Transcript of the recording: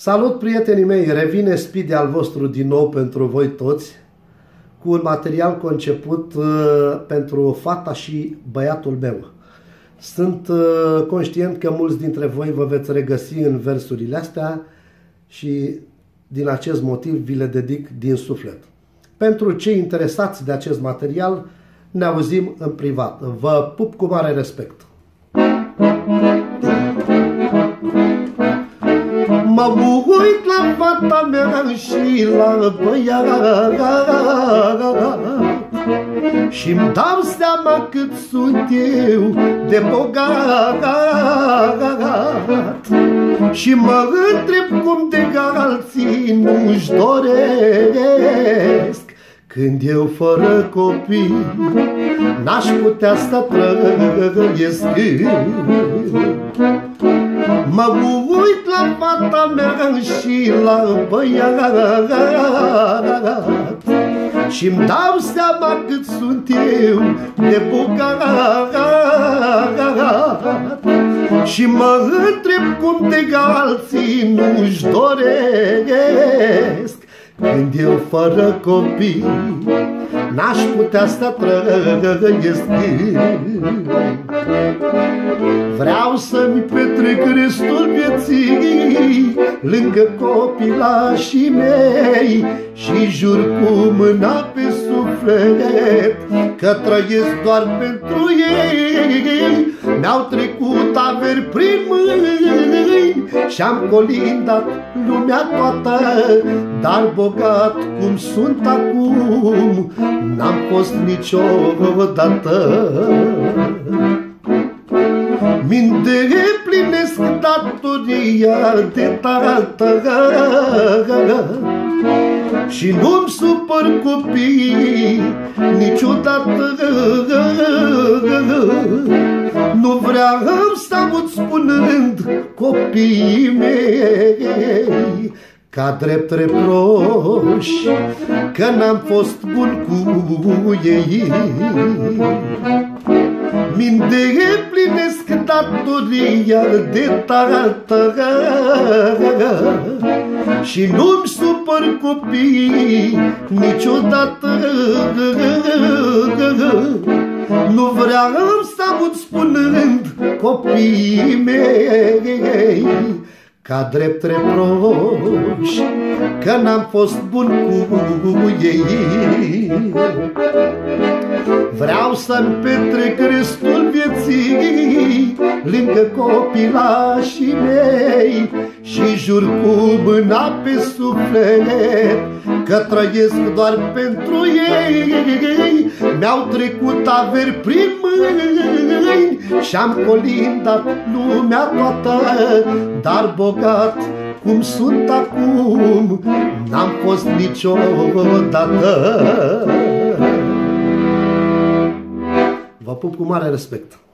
Salut, prietenii mei! Revine Speedy al vostru din nou pentru voi toți cu un material conceput pentru fata și băiatul meu. Sunt conștient că mulți dintre voi vă veți regăsi în versurile astea și din acest motiv vi le dedic din suflet. Pentru cei interesați de acest material, ne auzim în privat. Vă pup cu mare respect! Mă uit la fata mea și la băiat și-mi dau seama cât sunt eu de bogat. Și mă întreb cum de alții nu-și doresc, când eu fără copii n-aș putea să trăiesc. Mă uit la fata mea și la băiat și-mi dau seama cât sunt eu de bogat. Și mă întreb cum de alții nu-și doresc, când eu fără copii n-aș putea să trăiesc. Vreau să-mi petrec restul vieții lângă copilașii mei și jur cu mâna pe suflet că trăiesc doar pentru ei. Mi-au trecut averi prin mâini și-am colindat lumea toată, dar bogat cum sunt acum n-am fost niciodată. Mi-ndeplinesc datoria de tată și nu-mi supăr copiii niciodată. Nu vreau să aud spunând copiii mei ca drept reproș că n-am fost bun cu ei. Mi-ndeplinesc datoria de tată și nu-mi supăr copiii niciodată. Nu vreau să aud spunând copiii mei ca drept reproș că n-am fost bun cu ei. Vreau să-mi petrec restul vieții lângă copilașii mei și jur cu mâna pe suflet că trăiesc doar pentru ei. Mi-au trecut averi prin mâini și-am colindat lumea toată, dar bogat cum sunt acum n-am fost niciodată. Vă pup cu mare respect!